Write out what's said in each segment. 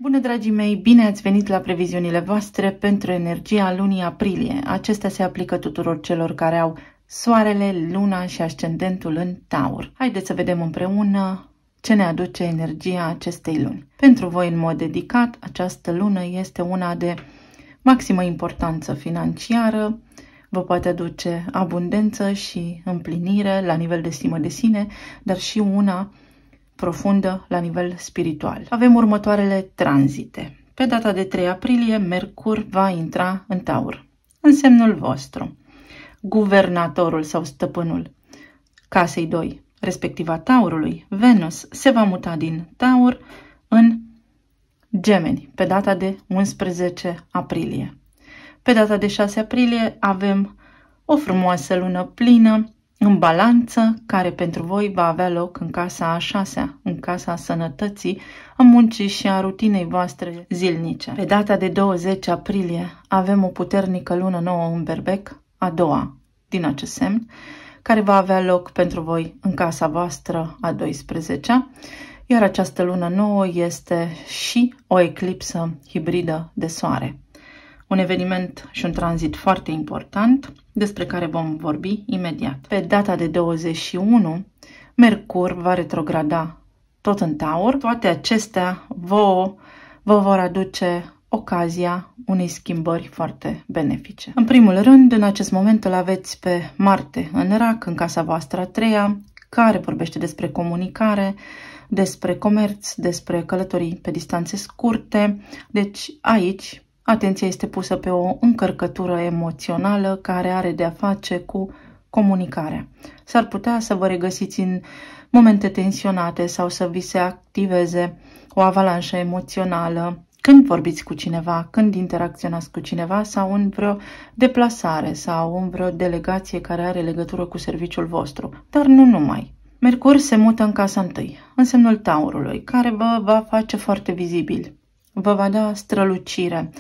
Bună, dragii mei! Bine ați venit la previziunile voastre pentru energia lunii aprilie. Acestea se aplică tuturor celor care au soarele, luna și ascendentul în Taur. Haideți să vedem împreună ce ne aduce energia acestei luni. Pentru voi, în mod dedicat, această lună este una de maximă importanță financiară, vă poate aduce abundență și împlinire la nivel de stimă de sine, dar și una profundă la nivel spiritual. Avem următoarele tranzite. Pe data de 3 aprilie, Mercur va intra în Taur, în semnul vostru. Guvernatorul sau stăpânul casei 2, respectiv a Taurului, Venus, se va muta din Taur în Gemeni, pe data de 11 aprilie. Pe data de 6 aprilie avem o frumoasă lună plină în balanță, care pentru voi va avea loc în casa a 6-a, în casa sănătății, a muncii și a rutinei voastre zilnice. Pe data de 20 aprilie avem o puternică lună nouă în Berbec, a doua din acest semn, care va avea loc pentru voi în casa voastră a 12-a, iar această lună nouă este și o eclipsă hibridă de soare. Un eveniment și un tranzit foarte important, despre care vom vorbi imediat. Pe data de 21, Mercur va retrograda tot în Taur. Toate acestea vă vor aduce ocazia unei schimbări foarte benefice. În primul rând, în acest moment îl aveți pe Marte în Rac, în casa voastră a 3-a, care vorbește despre comunicare, despre comerț, despre călătorii pe distanțe scurte. Deci aici atenția este pusă pe o încărcătură emoțională care are de a face cu comunicarea. S-ar putea să vă regăsiți în momente tensionate sau să vi se activeze o avalanșă emoțională când vorbiți cu cineva, când interacționați cu cineva sau în vreo deplasare sau în vreo delegație care are legătură cu serviciul vostru, dar nu numai. Mercur se mută în casa 1, în semnul Taurului, care vă va face foarte vizibil. Vă va da strălucire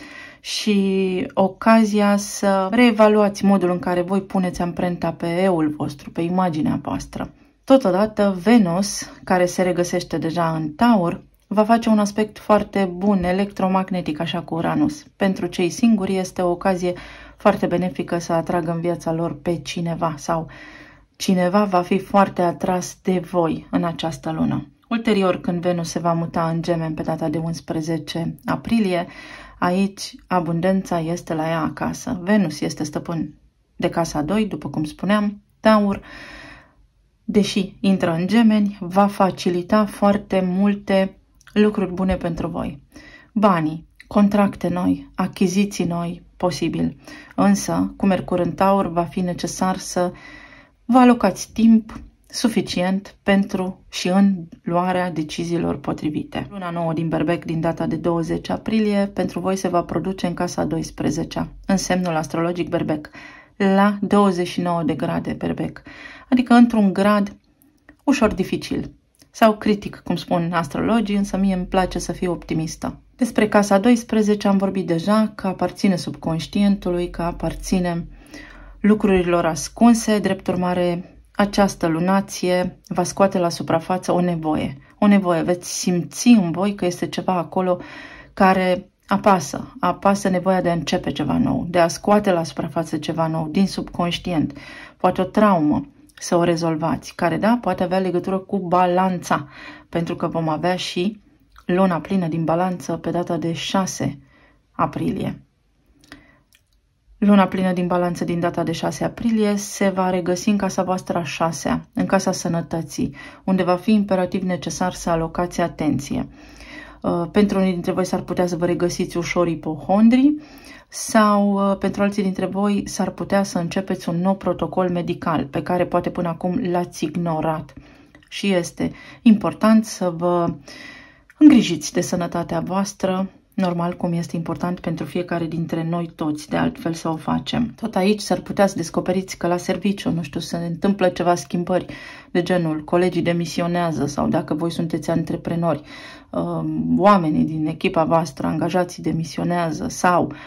și ocazia să reevaluați modul în care voi puneți amprenta pe eu-ul vostru, pe imaginea voastră. Totodată, Venus, care se regăsește deja în Taur, va face un aspect foarte bun, electromagnetic, așa cu Uranus. Pentru cei singuri este o ocazie foarte benefică să atragă în viața lor pe cineva sau cineva va fi foarte atras de voi în această lună. Ulterior, când Venus se va muta în Gemeni pe data de 11 aprilie, aici abundența este la ea acasă. Venus este stăpân de casa 2, după cum spuneam, Taur, deși intră în Gemeni, va facilita foarte multe lucruri bune pentru voi. Banii, contracte noi, achiziții noi, posibil. Însă, cu Mercur în Taur, va fi necesar să vă alocați timp suficient pentru și în luarea deciziilor potrivite. Luna nouă din Berbec, din data de 20 aprilie, pentru voi se va produce în casa 12-a, în semnul astrologic Berbec, la 29 de grade Berbec, adică într-un grad ușor dificil sau critic, cum spun astrologii, însă mie îmi place să fiu optimistă. Despre casa 12 am vorbit deja, că aparține subconștientului, că aparține lucrurilor ascunse, drept urmare această lunație va scoate la suprafață o nevoie. O nevoie, veți simți în voi că este ceva acolo care apasă nevoia de a începe ceva nou, de a scoate la suprafață ceva nou din subconștient. Poate o traumă să o rezolvați, care, da, poate avea legătură cu balanța, pentru că vom avea și luna plină din balanță pe data de 6 aprilie. Luna plină din balanță din data de 6 aprilie se va regăsi în casa voastră a 6-a, în casa sănătății, unde va fi imperativ necesar să alocați atenție. Pentru unii dintre voi s-ar putea să vă regăsiți ușor ipohondri sau pentru alții dintre voi s-ar putea să începeți un nou protocol medical pe care poate până acum l-ați ignorat. Și este important să vă îngrijiți de sănătatea voastră, normal, cum este important pentru fiecare dintre noi toți, de altfel să o facem. Tot aici s-ar putea să descoperiți că la serviciu, nu știu, se întâmplă ceva schimbări de genul colegii demisionează sau dacă voi sunteți antreprenori, oamenii din echipa voastră, angajații demisionează sau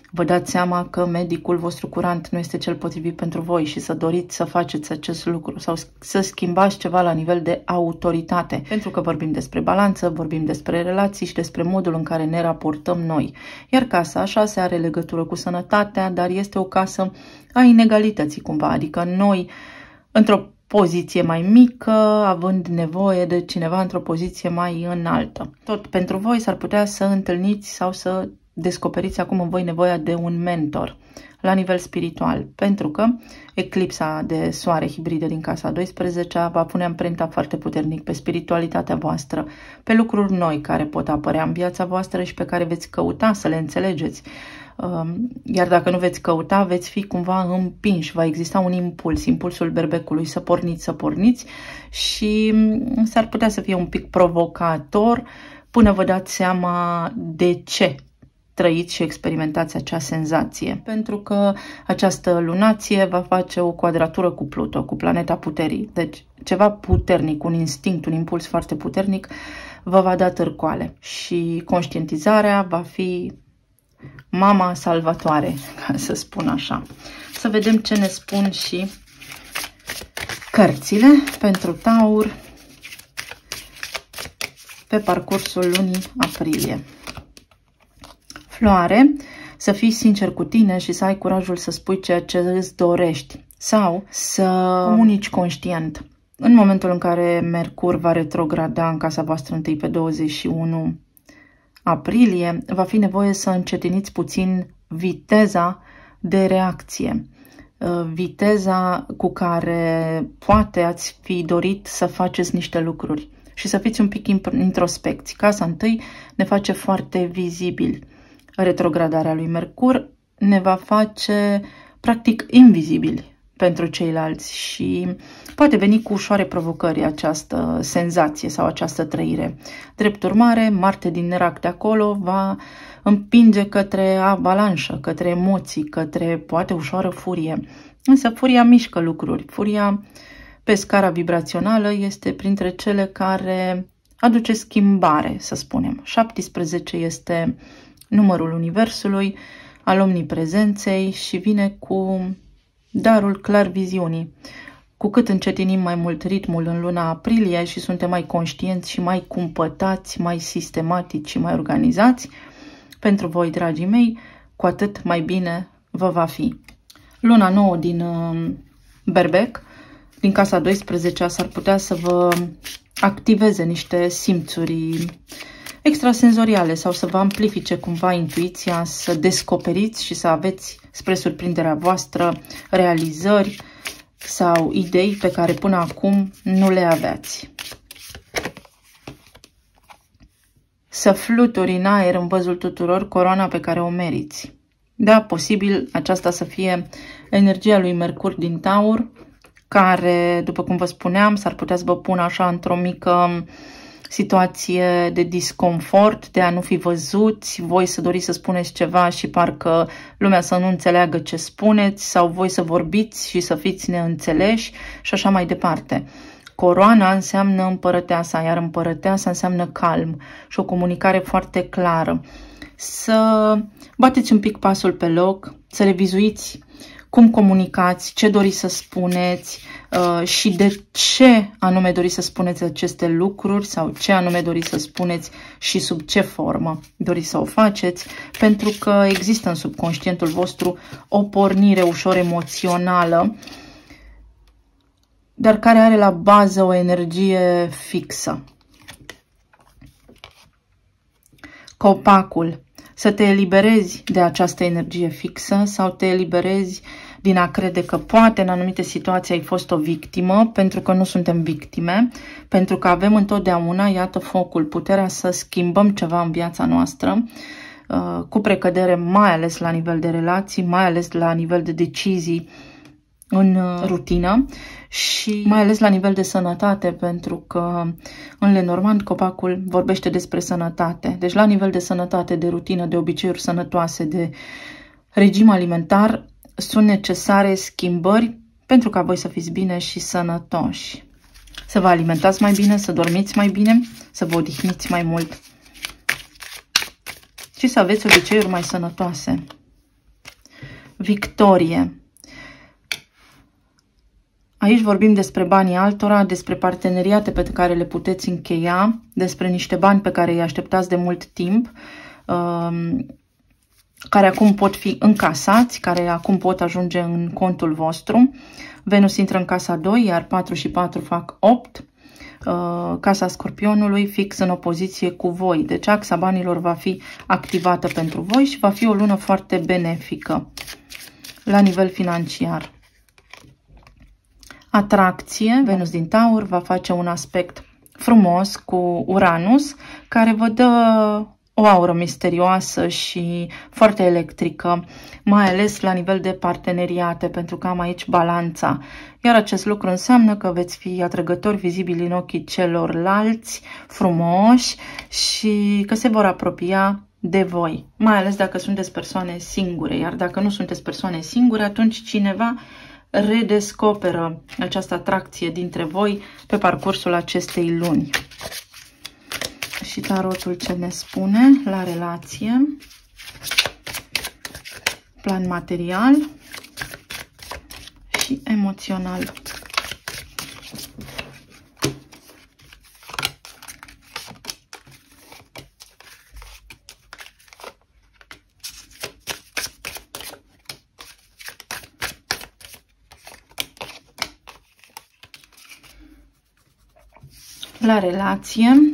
vă dați seama că medicul vostru curant nu este cel potrivit pentru voi și să doriți să faceți acest lucru sau să schimbați ceva la nivel de autoritate. Pentru că vorbim despre balanță, vorbim despre relații și despre modul în care ne raportăm noi. Iar casa 6 are legătură cu sănătatea, dar este o casă a inegalității cumva, adică noi într-o poziție mai mică, având nevoie de cineva într-o poziție mai înaltă. Tot pentru voi s-ar putea să întâlniți sau să descoperiți acum în voi nevoia de un mentor la nivel spiritual, pentru că eclipsa de soare hibridă din casa 12 va pune amprenta foarte puternic pe spiritualitatea voastră, pe lucruri noi care pot apărea în viața voastră și pe care veți căuta să le înțelegeți. Iar dacă nu veți căuta, veți fi cumva împinși, va exista un impuls, impulsul berbecului să porniți și s-ar putea să fie un pic provocator până vă dați seama de ce trăiți și experimentați acea senzație. Pentru că această lunație va face o quadratură cu Pluto, cu planeta puterii. Deci ceva puternic, un instinct, un impuls foarte puternic vă va da târcoale și conștientizarea va fi mama salvatoare, ca să spun așa. Să vedem ce ne spun și cărțile pentru Taur pe parcursul lunii aprilie. Floare, să fii sincer cu tine și să ai curajul să spui ceea ce îți dorești sau să comunici conștient. În momentul în care Mercur va retrograda în casa voastră întâi pe 21 aprilie, va fi nevoie să încetiniți puțin viteza de reacție, viteza cu care poate ați fi dorit să faceți niște lucruri și să fiți un pic introspecți. Casa întâi ne face foarte vizibili. Retrogradarea lui Mercur ne va face practic invizibili pentru ceilalți și poate veni cu ușoare provocări această senzație sau această trăire. Drept urmare, Marte din Nerac de acolo va împinge către avalanșă, către emoții, către poate ușoară furie. Însă furia mișcă lucruri. Furia pe scara vibrațională este printre cele care aduce schimbare, să spunem. 17 este numărul Universului, al omniprezenței și vine cu darul clar viziunii. Cu cât încetinim mai mult ritmul în luna aprilie și suntem mai conștienți și mai cumpătați, mai sistematici și mai organizați, pentru voi, dragii mei, cu atât mai bine vă va fi. Luna nouă din Berbec, din casa 12, s-ar putea să vă activeze niște simțuri extrasenzoriale sau să vă amplifice cumva intuiția, să descoperiți și să aveți, spre surprinderea voastră, realizări sau idei pe care până acum nu le aveați. Să fluturi în aer în văzul tuturor coroana pe care o meriți. Da, posibil aceasta să fie energia lui Mercur din Taur, care, după cum vă spuneam, s-ar putea să vă pună așa într-o mică situație de disconfort, de a nu fi văzuți, voi să doriți să spuneți ceva și parcă lumea să nu înțeleagă ce spuneți, sau voi să vorbiți și să fiți neînțeleși și așa mai departe. Coroana înseamnă împărăteasa, iar împărăteasa înseamnă calm și o comunicare foarte clară. Să bateți un pic pasul pe loc, să revizuiți cum comunicați, ce doriți să spuneți și de ce anume doriți să spuneți aceste lucruri sau ce anume doriți să spuneți și sub ce formă doriți să o faceți, pentru că există în subconștientul vostru o pornire ușor emoțională, dar care are la bază o energie fixă. Copacul. Să te eliberezi de această energie fixă sau te eliberezi din a crede că poate în anumite situații ai fost o victimă, pentru că nu suntem victime, pentru că avem întotdeauna, iată, focul, puterea să schimbăm ceva în viața noastră, cu precădere, mai ales la nivel de relații, mai ales la nivel de decizii în rutină și mai ales la nivel de sănătate, pentru că în Lenormand copacul vorbește despre sănătate. Deci la nivel de sănătate, de rutină, de obiceiuri sănătoase, de regim alimentar, sunt necesare schimbări pentru ca voi să fiți bine și sănătoși. Să vă alimentați mai bine, să dormiți mai bine, să vă odihniți mai mult și să aveți obiceiuri mai sănătoase. victorie. Aici vorbim despre banii altora, despre parteneriate pe care le puteți încheia, despre niște bani pe care îi așteptați de mult timp, care acum pot fi încasați, care acum pot ajunge în contul vostru. Venus intră în casa 2, iar 4 și 4 fac 8. Casa Scorpionului fix în opoziție cu voi. Deci axa banilor va fi activată pentru voi și va fi o lună foarte benefică la nivel financiar. Atracție, Venus din Taur va face un aspect frumos cu Uranus, care vă dă o aură misterioasă și foarte electrică, mai ales la nivel de parteneriate, pentru că am aici balanța. Iar acest lucru înseamnă că veți fi atrăgători vizibili în ochii celorlalți, frumoși, și că se vor apropia de voi, mai ales dacă sunteți persoane singure. Iar dacă nu sunteți persoane singure, atunci cineva redescoperă această atracție dintre voi pe parcursul acestei luni. Și tarotul ce ne spune la relație, plan material și emoțional. La relație,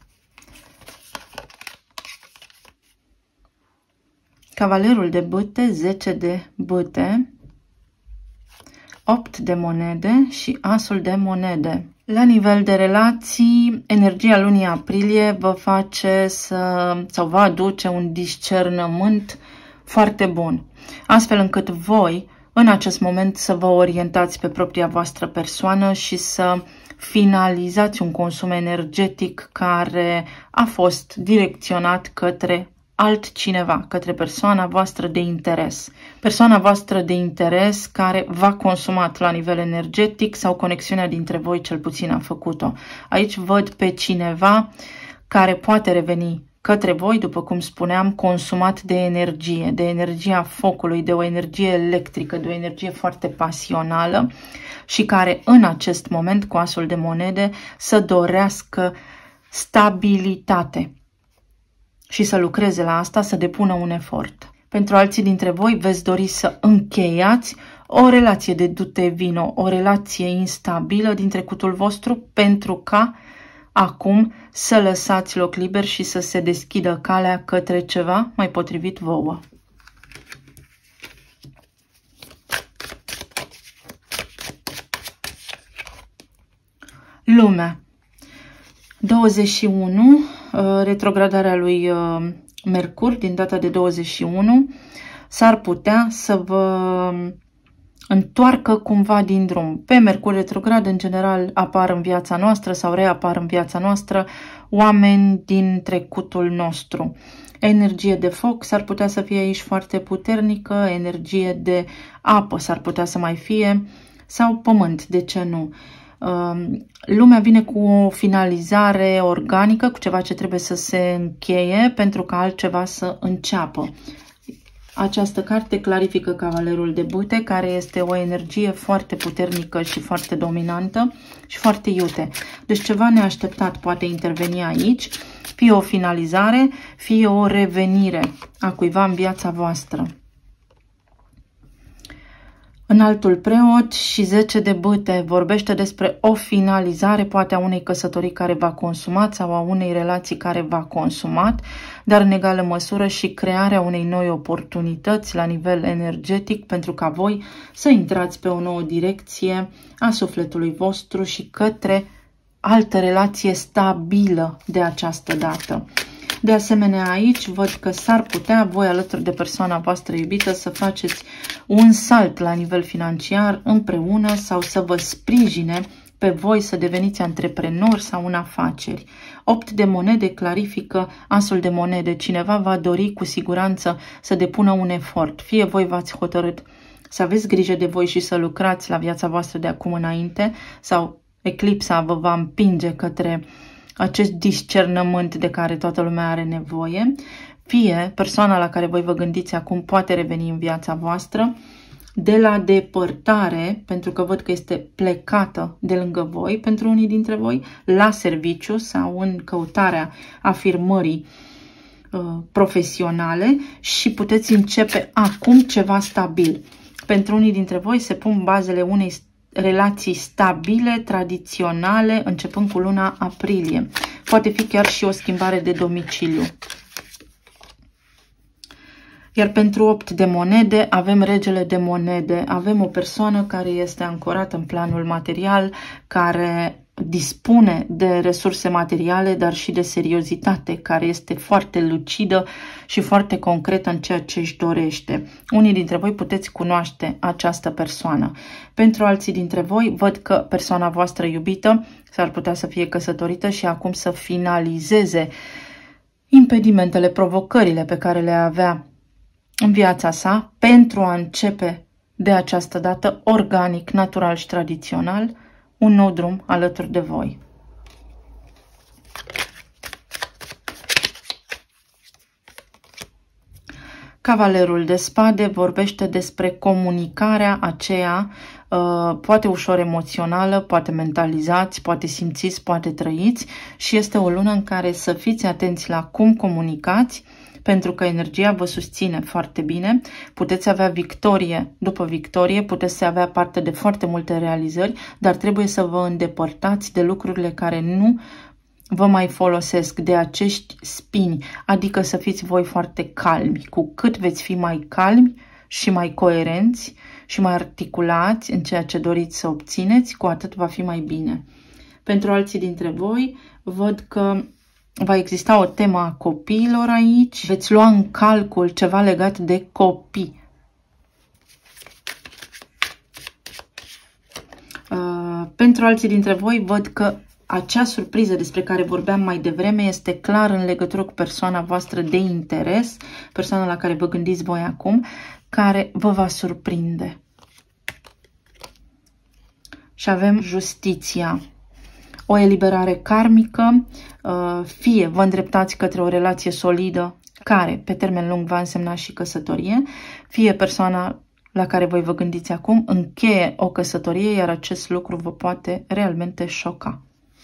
Cavalerul de bâte, 10 de bâte, 8 de monede și asul de monede. La nivel de relații, energia lunii aprilie vă face sau va aduce un discernământ foarte bun, astfel încât voi în acest moment să vă orientați pe propria voastră persoană și să finalizați un consum energetic care a fost direcționat către altcineva, către persoana voastră de interes. Persoana voastră de interes care v-a consumat la nivel energetic sau conexiunea dintre voi cel puțin a făcut-o. Aici văd pe cineva care poate reveni către voi, după cum spuneam, consumat de energie, de energia focului, de o energie electrică, de o energie foarte pasională și care în acest moment, cu asul de monede, să dorească stabilitate și să lucreze la asta, să depună un efort. Pentru alții dintre voi veți dori să încheiați o relație de dute-vino, o relație instabilă din trecutul vostru, pentru ca acum să lăsați loc liber și să se deschidă calea către ceva mai potrivit vouă. Lumea. 21, retrogradarea lui Mercur din data de 21, s-ar putea să vă întoarcă cumva din drum. Pe Mercur retrograd, în general, apar în viața noastră sau reapar în viața noastră oameni din trecutul nostru. Energie de foc s-ar putea să fie aici foarte puternică, energie de apă s-ar putea să mai fie, sau pământ, de ce nu? Lumea vine cu o finalizare organică, cu ceva ce trebuie să se încheie pentru ca altceva să înceapă. Această carte clarifică Cavalerul de bâte, care este o energie foarte puternică și foarte dominantă și foarte iute. Deci ceva neașteptat poate interveni aici, fie o finalizare, fie o revenire a cuiva în viața voastră. Înaltul preot și 10 de bâte vorbește despre o finalizare, poate a unei căsătorii care v-a consumat sau a unei relații care v-a consumat, dar în egală măsură și crearea unei noi oportunități la nivel energetic pentru ca voi să intrați pe o nouă direcție a sufletului vostru și către altă relație stabilă de această dată. De asemenea, aici văd că s-ar putea voi alături de persoana voastră iubită să faceți un salt la nivel financiar împreună sau să vă sprijine pe voi să deveniți antreprenori sau în afaceri. 8 de monede clarifică asul de monede. Cineva va dori cu siguranță să depună un efort. Fie voi v-ați hotărât să aveți grijă de voi și să lucrați la viața voastră de acum înainte, sau eclipsa vă va împinge către acest discernământ de care toată lumea are nevoie, Fie persoana la care voi vă gândiți acum poate reveni în viața voastră, de la depărtare, pentru că văd că este plecată de lângă voi, pentru unii dintre voi, la serviciu sau în căutarea afirmării profesionale și puteți începe acum ceva stabil. Pentru unii dintre voi se pun bazele unei relații stabile, tradiționale, începând cu luna aprilie. Poate fi chiar și o schimbare de domiciliu. Iar pentru 8 de monede avem regele de monede. Avem o persoană care este ancorată în planul material, care dispune de resurse materiale, dar și de seriozitate, care este foarte lucidă și foarte concretă în ceea ce își dorește. Unii dintre voi puteți cunoaște această persoană. Pentru alții dintre voi, văd că persoana voastră iubită s-ar putea să fie căsătorită și acum să finalizeze impedimentele, provocările pe care le avea în viața sa pentru a începe de această dată organic, natural și tradițional un nou drum alături de voi. Cavalerul de spade vorbește despre comunicarea aceea, poate ușor emoțională, poate mentalizați, poate simțiți, poate trăiți și este o lună în care să fiți atenți la cum comunicați, pentru că energia vă susține foarte bine, puteți avea victorie după victorie, puteți avea parte de foarte multe realizări, dar trebuie să vă îndepărtați de lucrurile care nu vă mai folosesc, de acești spini, adică să fiți voi foarte calmi. Cu cât veți fi mai calmi și mai coerenți și mai articulați în ceea ce doriți să obțineți, cu atât va fi mai bine. Pentru alții dintre voi, văd că va exista o temă a copiilor aici. Veți lua în calcul ceva legat de copii. Pentru alții dintre voi văd că acea surpriză despre care vorbeam mai devreme este clar în legătură cu persoana voastră de interes, persoana la care vă gândiți voi acum, care vă va surprinde. Și avem justiția. O eliberare karmică, fie vă îndreptați către o relație solidă, care pe termen lung va însemna și căsătorie, fie persoana la care voi vă gândiți acum încheie o căsătorie, iar acest lucru vă poate realmente șoca.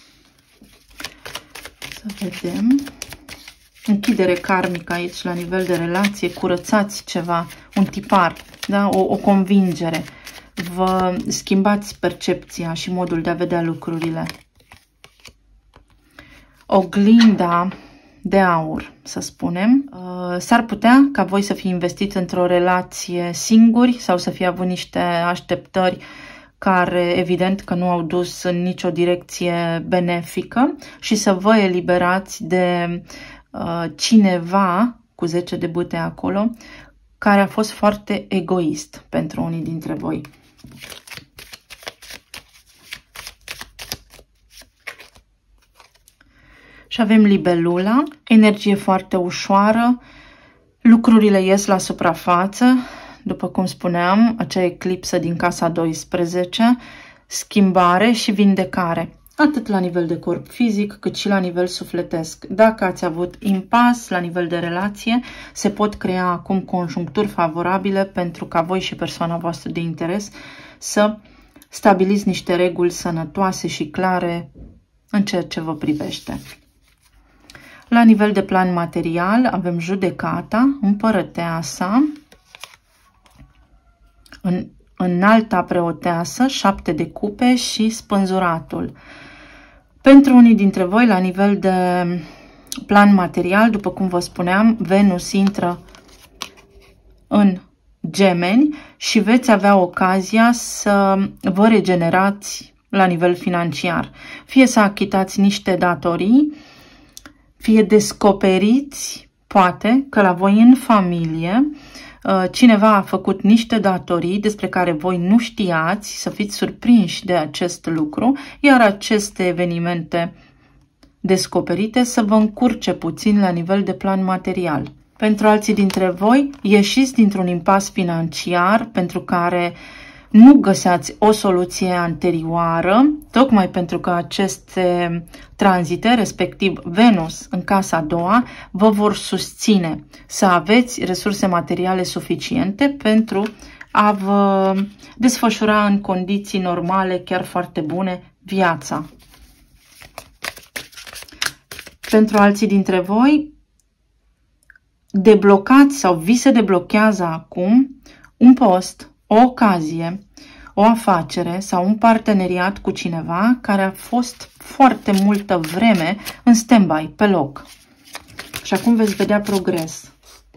Să vedem. Închidere karmică aici la nivel de relație, curățați ceva, un tipar, da? O convingere. Vă schimbați percepția și modul de a vedea lucrurile. Oglinda de aur, să spunem. S-ar putea ca voi să fi investit într-o relație singuri sau să fi avut niște așteptări care evident că nu au dus în nicio direcție benefică și să vă eliberați de cineva, cu 10 de bâte acolo, care a fost foarte egoist pentru unii dintre voi. Și avem libelula, energie foarte ușoară, lucrurile ies la suprafață, după cum spuneam, acea eclipsă din casa 12, schimbare și vindecare, atât la nivel de corp fizic, cât și la nivel sufletesc. Dacă ați avut impas la nivel de relație, se pot crea acum conjuncturi favorabile pentru ca voi și persoana voastră de interes să stabiliți niște reguli sănătoase și clare în ceea ce vă privește. La nivel de plan material avem judecata, împărăteasa, înalta preoteasă, 7 de cupe și spânzuratul. Pentru unii dintre voi, la nivel de plan material, după cum vă spuneam, Venus intră în Gemeni și veți avea ocazia să vă regenerați la nivel financiar. Fie să achitați niște datorii, fie descoperiți, poate, că la voi în familie cineva a făcut niște datorii despre care voi nu știați, să fiți surprinși de acest lucru, iar aceste evenimente descoperite să vă încurce puțin la nivel de plan material. Pentru alții dintre voi, ieșiți dintr-un impas financiar pentru care nu găseați o soluție anterioară, tocmai pentru că aceste tranzite, respectiv Venus în casa a doua, vă vor susține să aveți resurse materiale suficiente pentru a vă desfășura în condiții normale, chiar foarte bune, viața. Pentru alții dintre voi, deblocați sau vi se deblochează acum un post, o ocazie, o afacere sau un parteneriat cu cineva care a fost foarte multă vreme în stand-by, pe loc. Și acum veți vedea progres.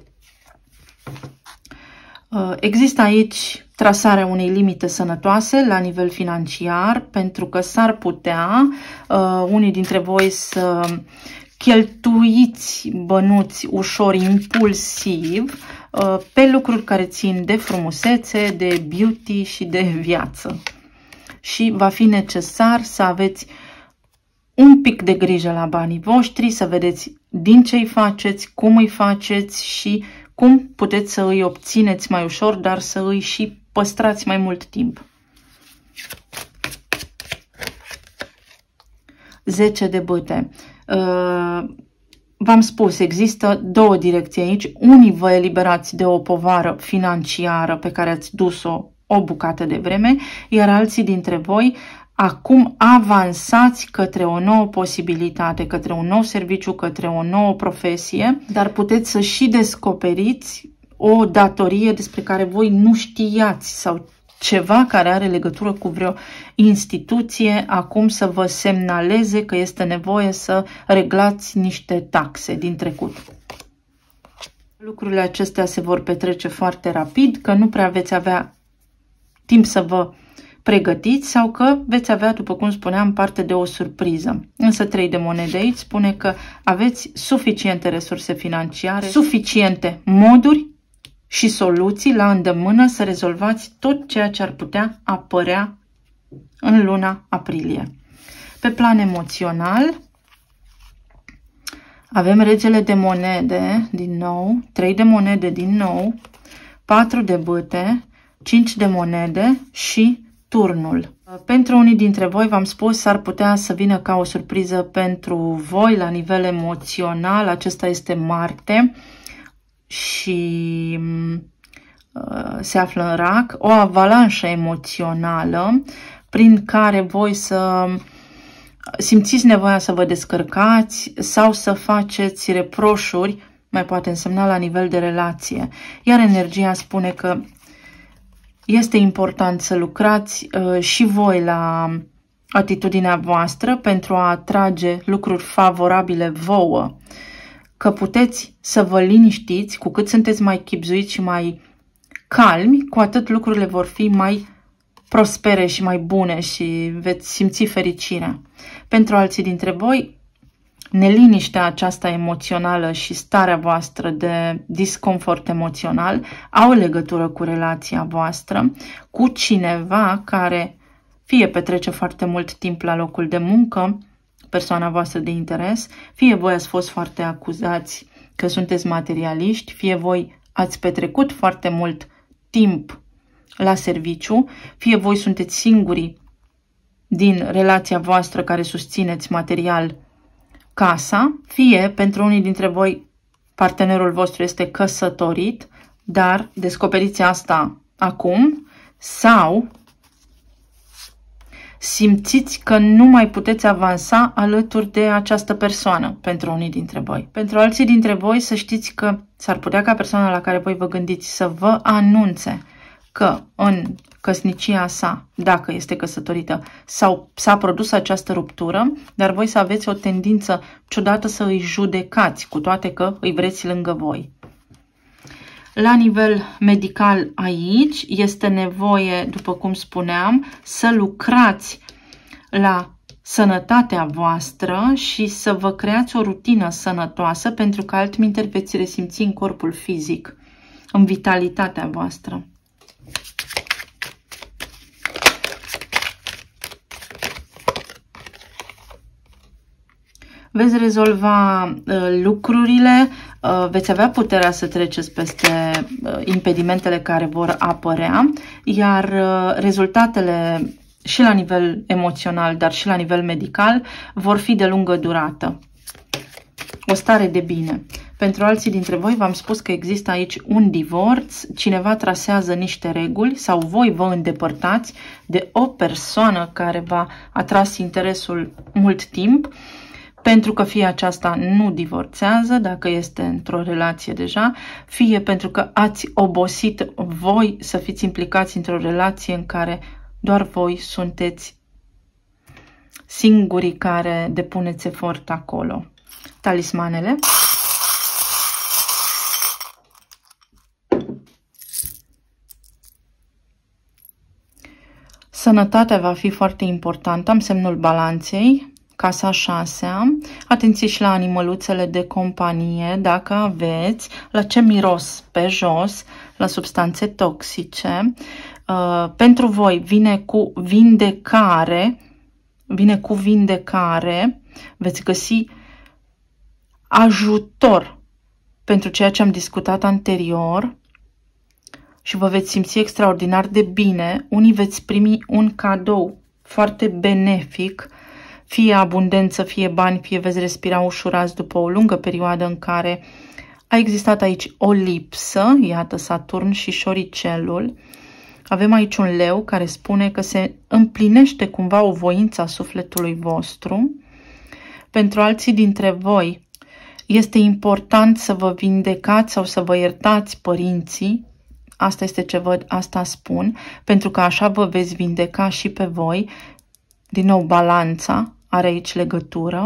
Există aici trasarea unei limite sănătoase la nivel financiar, pentru că s-ar putea unii dintre voi să cheltuiți bănuți ușor impulsiv pe lucruri care țin de frumusețe, de beauty și de viață. Și va fi necesar să aveți un pic de grijă la banii voștri, să vedeți din ce îi faceți, cum îi faceți și cum puteți să îi obțineți mai ușor, dar să îi și păstrați mai mult timp. 10 de bâte. V-am spus, există două direcții aici. Unii vă eliberați de o povară financiară pe care ați dus-o o bucată de vreme, iar alții dintre voi acum avansați către o nouă posibilitate, către un nou serviciu, către o nouă profesie, dar puteți să și descoperiți o datorie despre care voi nu știați sau ceva care are legătură cu vreo instituție, acum să vă semnaleze că este nevoie să reglați niște taxe din trecut. Lucrurile acestea se vor petrece foarte rapid, că nu prea veți avea timp să vă pregătiți sau că veți avea, după cum spuneam, parte de o surpriză. Însă 3 de monede aici spune că aveți suficiente resurse financiare, suficiente moduri și soluții la îndemână să rezolvați tot ceea ce ar putea apărea în luna aprilie. Pe plan emoțional, avem regele de monede din nou, 3 de monede din nou, 4 de bâte, 5 de monede și turnul. Pentru unii dintre voi, v-am spus, s-ar putea să vină ca o surpriză pentru voi la nivel emoțional. Acesta este Marte și se află în Rac, o avalanșă emoțională prin care voi să simțiți nevoia să vă descărcați sau să faceți reproșuri, mai poate însemna la nivel de relație. Iar energia spune că este important să lucrați și voi la atitudinea voastră pentru a atrage lucruri favorabile vouă. Că puteți să vă liniștiți, cu cât sunteți mai chibzuiți și mai calmi, cu atât lucrurile vor fi mai prospere și mai bune și veți simți fericirea. Pentru alții dintre voi, neliniștea aceasta emoțională și starea voastră de disconfort emoțional au legătură cu relația voastră, cu cineva care fie petrece foarte mult timp la locul de muncă, persoana voastră de interes, fie voi ați fost foarte acuzați că sunteți materialiști, fie voi ați petrecut foarte mult timp la serviciu, fie voi sunteți singurii din relația voastră care susțineți material casa, fie pentru unii dintre voi partenerul vostru este căsătorit, dar descoperiți asta acum, sau simțiți că nu mai puteți avansa alături de această persoană pentru unii dintre voi. Pentru alții dintre voi să știți că s-ar putea ca persoana la care voi vă gândiți să vă anunțe că în căsnicia sa, dacă este căsătorită, sau s-a produs această ruptură, dar voi să aveți o tendință ciudată să îi judecați, cu toate că îi vreți lângă voi. La nivel medical aici este nevoie, după cum spuneam, să lucrați la sănătatea voastră și să vă creați o rutină sănătoasă, pentru că altminteri veți resimți în corpul fizic, în vitalitatea voastră. Veți rezolva lucrurile, veți avea puterea să treceți peste impedimentele care vor apărea, iar rezultatele și la nivel emoțional, dar și la nivel medical, vor fi de lungă durată. O stare de bine. Pentru alții dintre voi v-am spus că există aici un divorț, cineva trasează niște reguli sau voi vă îndepărtați de o persoană care v-a atras interesul mult timp, pentru că fie aceasta nu divorțează, dacă este într-o relație deja, fie pentru că ați obosit voi să fiți implicați într-o relație în care doar voi sunteți singurii care depuneți efort acolo. Talismanele. Sănătatea va fi foarte importantă, am semnul balanței, casa 6-a, atenție și la animăluțele de companie, dacă aveți, la ce miros pe jos, la substanțe toxice. Pentru voi vine cu vindecare, veți găsi ajutor pentru ceea ce am discutat anterior și vă veți simți extraordinar de bine. Unii veți primi un cadou foarte benefic, fie abundență, fie bani, fie veți respira ușurați după o lungă perioadă în care a existat aici o lipsă, iată Saturn și șoricelul. Avem aici un leu care spune că se împlinește cumva o voință a sufletului vostru. Pentru alții dintre voi este important să vă vindecați sau să vă iertați părinții. Asta este ce văd, asta spun, pentru că așa vă veți vindeca și pe voi. Din nou, balanța are aici legătură.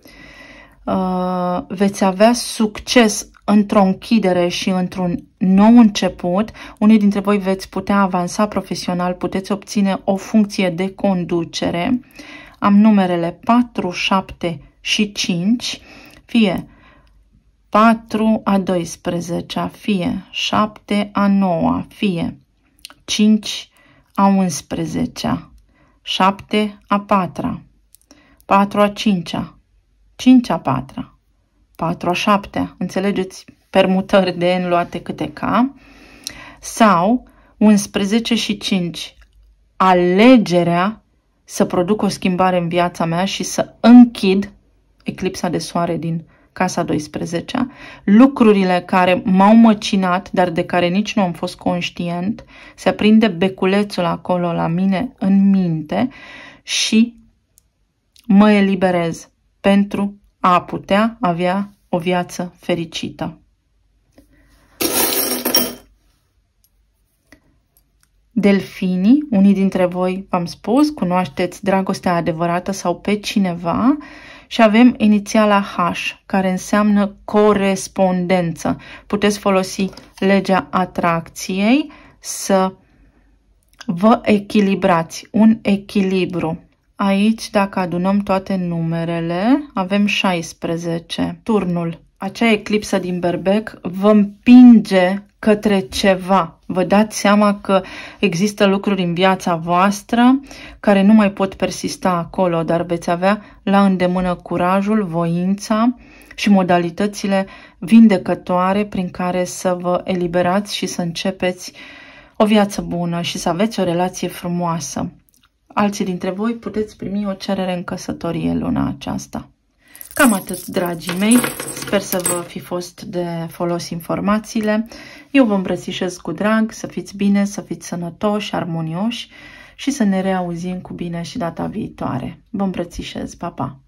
Veți avea succes într-o închidere și într-un nou început. Unii dintre voi veți putea avansa profesional, puteți obține o funcție de conducere. Am numerele 4, 7 și 5, fie 4 a 12, fie 7 a 9, fie 5 a 11, 7 a 4, 4 a 5, 5 a 4, 4 a 7, înțelegeți? Permutări de N luate câte K, sau 11 și 5, alegerea să produc o schimbare în viața mea și să închid eclipsa de soare din casa 12, lucrurile care m-au măcinat, dar de care nici nu am fost conștient, se aprinde beculețul acolo la mine în minte și mă eliberez pentru a putea avea o viață fericită. Delfinii, unii dintre voi, v-am spus, cunoașteți dragostea adevărată sau pe cineva și avem inițiala H, care înseamnă corespondență. Puteți folosi legea atracției să vă echilibrați, un echilibru. Aici, dacă adunăm toate numerele, avem 16. Turnul. Acea eclipsă din Berbec vă împinge către ceva. Vă dați seama că există lucruri în viața voastră care nu mai pot persista acolo, dar veți avea la îndemână curajul, voința și modalitățile vindecătoare prin care să vă eliberați și să începeți o viață bună și să aveți o relație frumoasă. Alții dintre voi puteți primi o cerere în căsătorie luna aceasta. Cam atât, dragii mei. Sper să vă fi fost de folos informațiile. Eu vă îmbrățișez cu drag, să fiți bine, să fiți sănătoși, armonioși și să ne reauzim cu bine și data viitoare. Vă îmbrățișez, pa, pa!